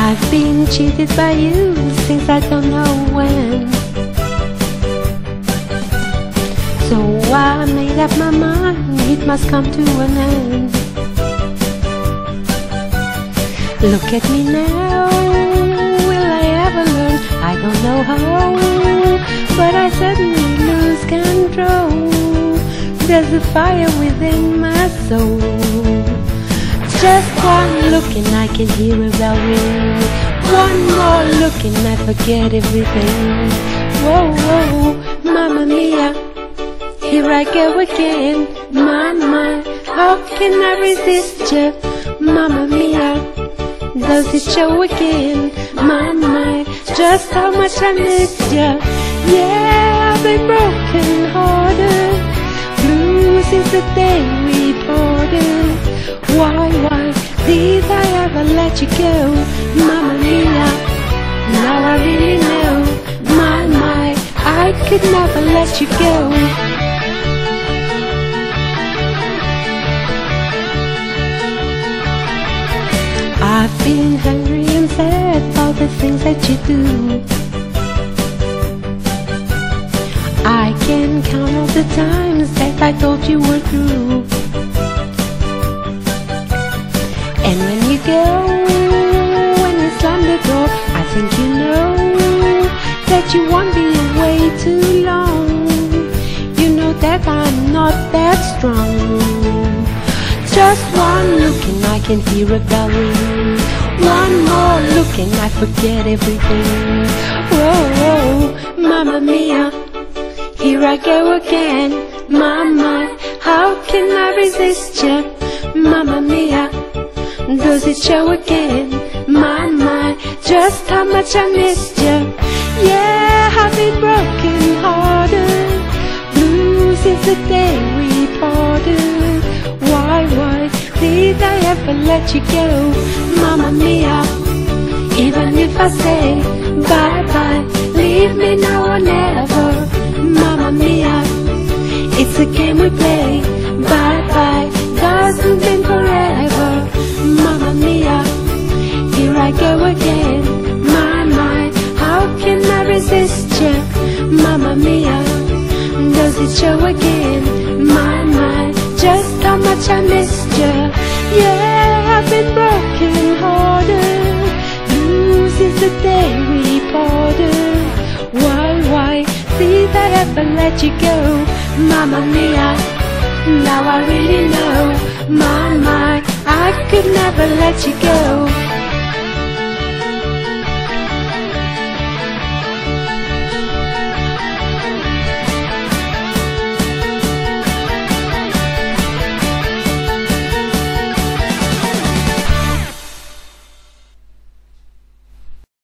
I've been cheated by you since I don't know when. So I made up my mind, it must come to an end. Look at me now, will I ever learn? I don't know how, but I suddenly lose control. There's a fire within my soul. Just one look and I can hear a bell ring. One more look and I forget everything. Whoa, whoa, Mamma Mia, here I go again. My, how can I resist you? Mamma Mia, does it show again? My, just how much I miss you. Yeah, I've been broken hearted, blue since the day we parted. Why did I ever let you go? Mamma Mia, now I really know. My, I could never let you go. I've been hungry and sad for the things that you do. I can count all the times that I thought you were through. And when you go, when you slam the door, I think you know that you won't be away too long. You know that I'm not that strong. Just one look and I can hear a bell ring. One more look and I forget everything. Whoa, whoa, Mamma Mia, here I go again. My, how can I resist you? Mamma Mia, does it show again? My, just how much I missed you. Yeah, I've been broken hearted, blue since the day we parted. Why did I ever let you go? Mamma Mia, even if I say bye-bye, leave me now or never. Mamma Mia, it's a game we play. Bye-bye doesn't mean forever. Mamma Mia, here I go again. My, how can I resist you? Mamma Mia, does it show again? My, just how much I missed you. Yeah, I've been broken hearted, blue since the day we parted. Why did I ever let you go? Mamma Mia, now I really know. My, I could never let you go.